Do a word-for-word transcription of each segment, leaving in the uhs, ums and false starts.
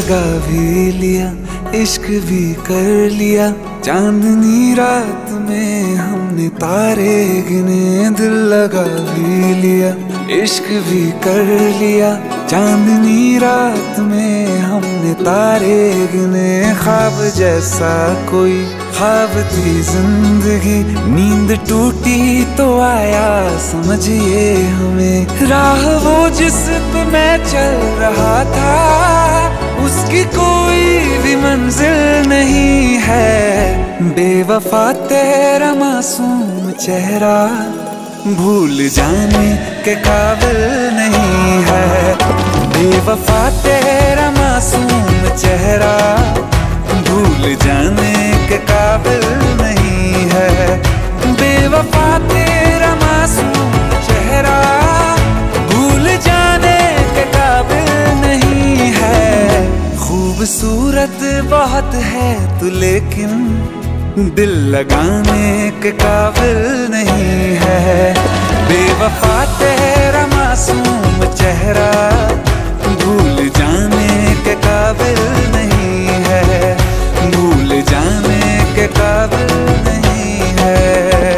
लगा भी लिया, इश्क भी कर लिया। चांदनी रात में हमने तारे गिने, दिल लगा भी लिया, इश्क भी कर लिया। चांदनी रात में हमने तारे गिने, ख्वाब जैसा कोई ख्वाब थी जिंदगी। नींद टूटी तो आया समझिए हमें, राह वो जिस पे मैं चल रहा था उसकी कोई भी मंजिल नहीं है। बेवफा तेरा मासूम चेहरा भूल जाने के काबिल नहीं है। बेवफा तेरा मासूम चेहरा भूल जाने के काबिल नहीं है। बेवफा तेरा मासूम चेहरा भूल जाने के काबिल नहीं है। खूबसूरत बहुत है तू लेकिन दिल लगाने के काबिल नहीं है। बेवफा तेरा मासूम चेहरा भूल जाने के काबिल नहीं है, भूल जाने के काबिल नहीं है।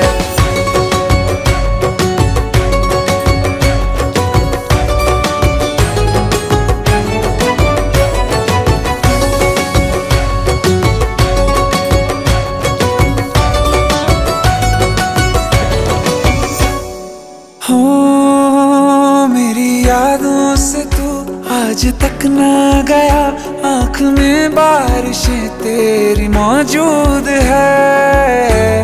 हो मेरी यादों से तू आज तक ना गया, आँख में बारिशें तेरी मौजूद है।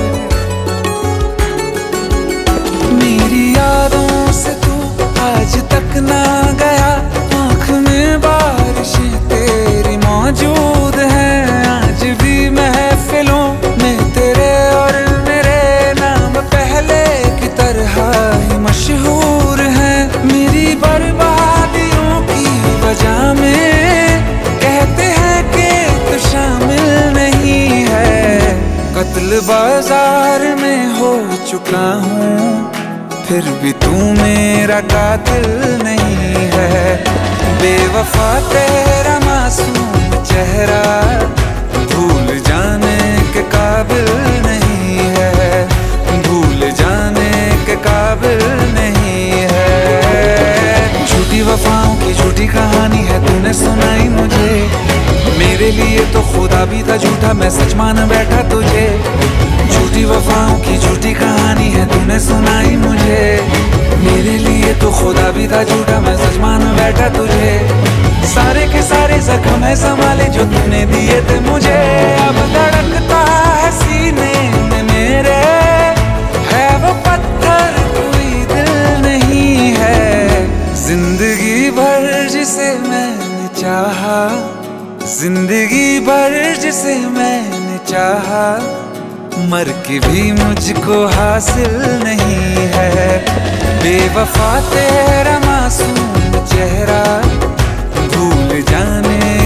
मेरी यादों से तू आज तक ना गया, आँख में बारिशें तेरी मौजूद है। आज भी महफिलों में तेरे और मेरे नाम पहले की तरह ही मशहूर है। मेरी बर्बादियों की वजह में कहते हैं कि तू शामिल नहीं है। कत्ल बाजार में हो चुका हूँ फिर भी तू मेरा कातिल नहीं है। बेवफा तेरा मासूम चेहरा भूल जाने के काबिल नहीं है, भूल जाने के काबिल नहीं है। झूठी वफाओं की झूठी कहानी है तूने सुनाई मुझे, मेरे लिए तो खुदा भी था झूठा, मैं सच मान बैठा तुझे। झूठी वफाओं की झूठी कहानी है तूने सुनाई मुझे, मेरे लिए तो खुदा भी था झूठा, मैं सच मान बैठा तुझे। सारे के सारे जख्म है संभाले जो तूने दिए थे मुझे, अब धड़कता है सीने में मेरे, है वो पत्थर कोई दिल नहीं है। जिंदगी भर जिसे मैंने चाहा, जिंदगी भर जिसे मैंने चाहा, मर के भी मुझको हासिल नहीं है। बेवफा तेरा मासूम चेहरा भूल जाने